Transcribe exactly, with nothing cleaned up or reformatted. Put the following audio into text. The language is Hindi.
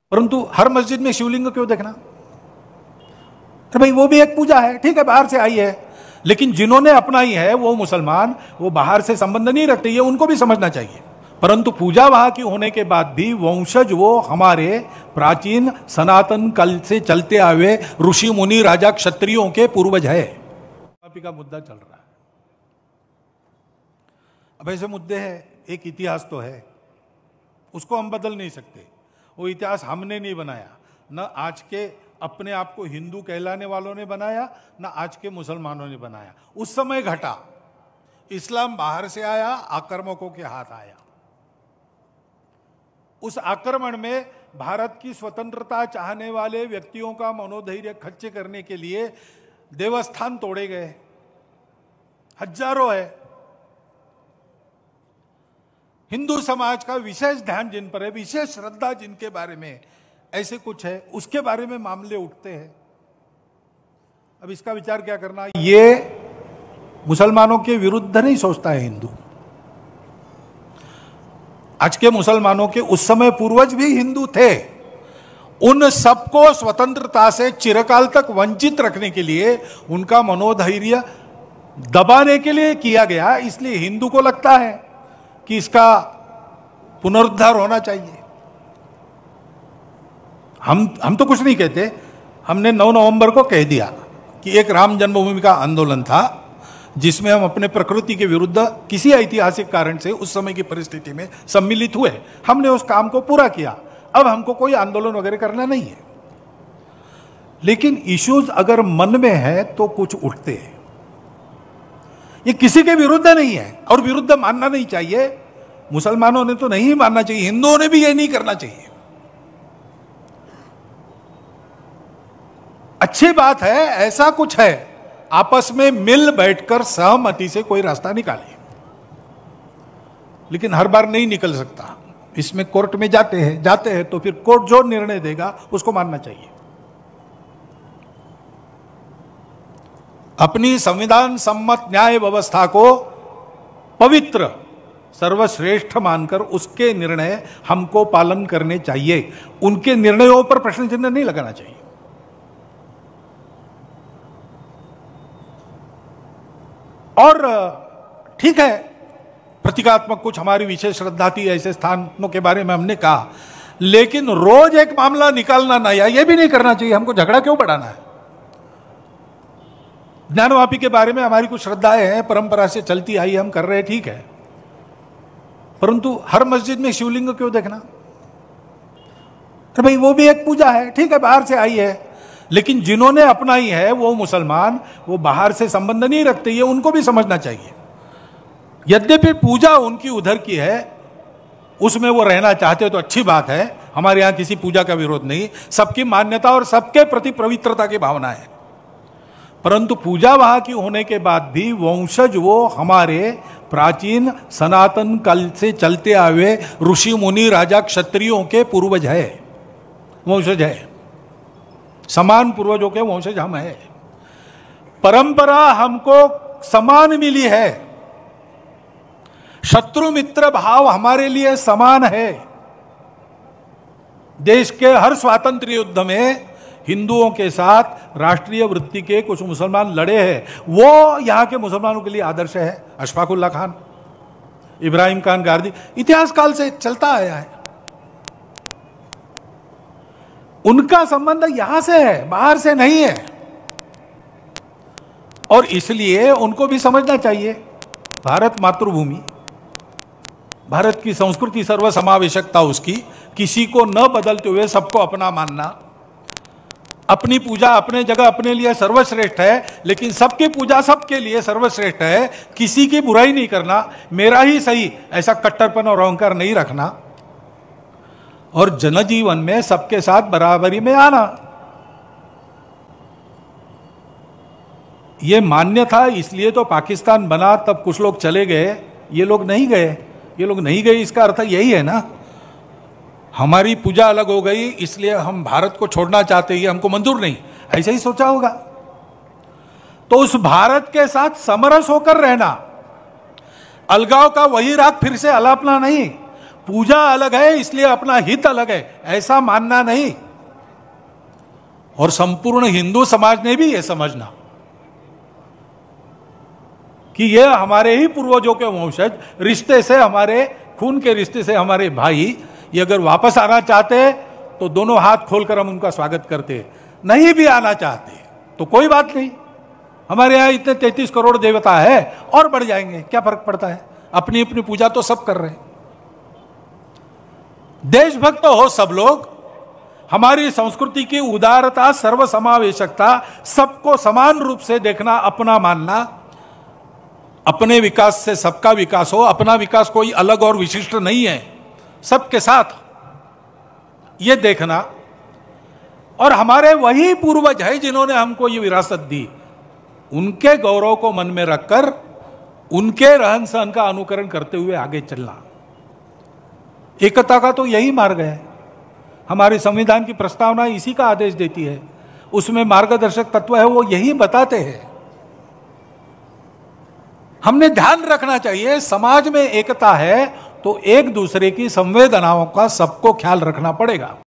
परंतु हर मस्जिद में शिवलिंग क्यों देखना? तो भाई वो भी एक पूजा है, ठीक है, बाहर से आई है, लेकिन जिन्होंने अपनाई है वो मुसलमान, वो बाहर से संबंध नहीं रखते, ये उनको भी समझना चाहिए। परंतु पूजा वहां की होने के बाद भी वंशज वो हमारे प्राचीन सनातन काल से चलते आए ऋषि मुनि राजा क्षत्रियों के पूर्वज है। का मुद्दा चल रहा है। अब ऐसे मुद्दे हैं, एक इतिहास तो है, उसको हम बदल नहीं सकते। वो इतिहास हमने नहीं बनाया, न आज के अपने आप को हिंदू कहलाने वालों ने बनाया, न आज के मुसलमानों ने बनाया। उस समय घटा, इस्लाम बाहर से आया, आक्रमकों के हाथ आया। उस आक्रमण में भारत की स्वतंत्रता चाहने वाले व्यक्तियों का मनोधैर्य खच्चे करने के लिए देवस्थान तोड़े गए, हजारों है। हिंदू समाज का विशेष ध्यान जिन पर है, विशेष श्रद्धा जिनके बारे में ऐसे कुछ है, उसके बारे में मामले उठते हैं। अब इसका विचार क्या करना? ये मुसलमानों के विरुद्ध नहीं सोचता है हिंदू। आज के मुसलमानों के उस समय पूर्वज भी हिंदू थे। उन सबको स्वतंत्रता से चिरकाल तक वंचित रखने के लिए, उनका मनोधैर्य दबाने के लिए किया गया। इसलिए हिंदू को लगता है कि इसका पुनरुद्धार होना चाहिए। हम हम तो कुछ नहीं कहते, हमने नौ नवंबर को कह दिया कि एक राम जन्मभूमि का आंदोलन था जिसमें हम अपने प्रकृति के विरुद्ध किसी ऐतिहासिक कारण से उस समय की परिस्थिति में सम्मिलित हुए। हमने उस काम को पूरा किया। अब हमको कोई आंदोलन वगैरह करना नहीं है। लेकिन इश्यूज अगर मन में है तो कुछ उठते हैं। ये किसी के विरुद्ध नहीं है और विरुद्ध मानना नहीं चाहिए। मुसलमानों ने तो नहीं मानना चाहिए, हिंदुओं ने भी ये नहीं करना चाहिए। अच्छी बात है, ऐसा कुछ है, आपस में मिल बैठकर सहमति से कोई रास्ता निकाले। लेकिन हर बार नहीं निकल सकता, इसमें कोर्ट में जाते हैं जाते हैं तो फिर कोर्ट जो निर्णय देगा उसको मानना चाहिए। अपनी संविधान सम्मत न्याय व्यवस्था को पवित्र सर्वश्रेष्ठ मानकर उसके निर्णय हमको पालन करने चाहिए। उनके निर्णयों पर प्रश्न चिन्ह नहीं लगाना चाहिए। और ठीक है, प्रतीकात्मक कुछ हमारी विशेष श्रद्धा थी, ऐसे स्थानों के बारे में हमने कहा, लेकिन रोज एक मामला निकालना नया, यह भी नहीं करना चाहिए। हमको झगड़ा क्यों बढ़ाना है? ज्ञानवापी के बारे में हमारी कुछ श्रद्धाएं हैं, परंपरा से चलती आई, हम कर रहे हैं, ठीक है, परंतु हर मस्जिद में शिवलिंग क्यों देखना? तो भाई वो भी एक पूजा है, ठीक है, बाहर से आई है, लेकिन जिन्होंने अपनाई है वो मुसलमान, वो बाहर से संबंध नहीं रखते, ये उनको भी समझना चाहिए। यद्यपि पूजा उनकी उधर की है, उसमें वो रहना चाहते तो अच्छी बात है, हमारे यहां किसी पूजा का विरोध नहीं, सबकी मान्यता और सबके प्रति पवित्रता की भावना है। परंतु पूजा वहां की होने के बाद भी वंशज वो हमारे प्राचीन सनातन काल से चलते आए ऋषि मुनि राजा क्षत्रियों के पूर्वज है, वंशज है, समान पूर्वजों के वंशज हम है। परंपरा हमको समान मिली है, शत्रु मित्र भाव हमारे लिए समान है। देश के हर स्वातंत्र्य युद्ध में हिंदुओं के साथ राष्ट्रीय वृत्ति के कुछ मुसलमान लड़े हैं, वो यहां के मुसलमानों के लिए आदर्श है। अशफाकुल्ला खान, इब्राहिम खान गारदी, इतिहास काल से चलता आया है। उनका संबंध यहां से है, बाहर से नहीं है, और इसलिए उनको भी समझना चाहिए भारत मातृभूमि, भारत की संस्कृति, सर्वसमावेशकता उसकी, किसी को न बदलते हुए सबको अपना मानना, अपनी पूजा अपने जगह अपने लिए सर्वश्रेष्ठ है, लेकिन सबकी पूजा सबके लिए सर्वश्रेष्ठ है, किसी की बुराई नहीं करना, मेरा ही सही, ऐसा कट्टरपन और अहंकार नहीं रखना, और जनजीवन में सबके साथ बराबरी में आना, यह मान्य था। इसलिए तो पाकिस्तान बना, तब कुछ लोग चले गए, ये लोग नहीं गए। ये लोग नहीं गए, इसका अर्थ यही है ना, हमारी पूजा अलग हो गई इसलिए हम भारत को छोड़ना चाहते हैं, हमको मंजूर नहीं, ऐसा ही सोचा होगा। तो उस भारत के साथ समरस होकर रहना, अलगाव का वही राग फिर से अलापना नहीं, पूजा अलग है इसलिए अपना हित अलग है, ऐसा मानना नहीं। और संपूर्ण हिंदू समाज ने भी यह समझना कि यह हमारे ही पूर्वजों के वंशज, रिश्ते से हमारे खून के रिश्ते से हमारे भाई, ये अगर वापस आना चाहते तो दोनों हाथ खोलकर हम उनका स्वागत करते, नहीं भी आना चाहते तो कोई बात नहीं। हमारे यहां इतने तैंतीस करोड़ देवता है और बढ़ जाएंगे, क्या फर्क पड़ता है, अपनी अपनी पूजा तो सब कर रहे हैं। देशभक्त हो सब लोग, हमारी संस्कृति की उदारता, सर्वसमावेशकता, सबको समान रूप से देखना, अपना मानना, अपने विकास से सबका विकास हो, अपना विकास कोई अलग और विशिष्ट नहीं है, सबके साथ, यह देखना। और हमारे वही पूर्वज है जिन्होंने हमको ये विरासत दी, उनके गौरव को मन में रखकर उनके रहन सहन का अनुकरण करते हुए आगे चलना। एकता का तो यही मार्ग है। हमारे संविधान की प्रस्तावना इसी का आदेश देती है, उसमें मार्गदर्शक तत्व है, वो यही बताते हैं। हमने ध्यान रखना चाहिए, समाज में एकता है तो एक दूसरे की संवेदनाओं का सबको ख्याल रखना पड़ेगा।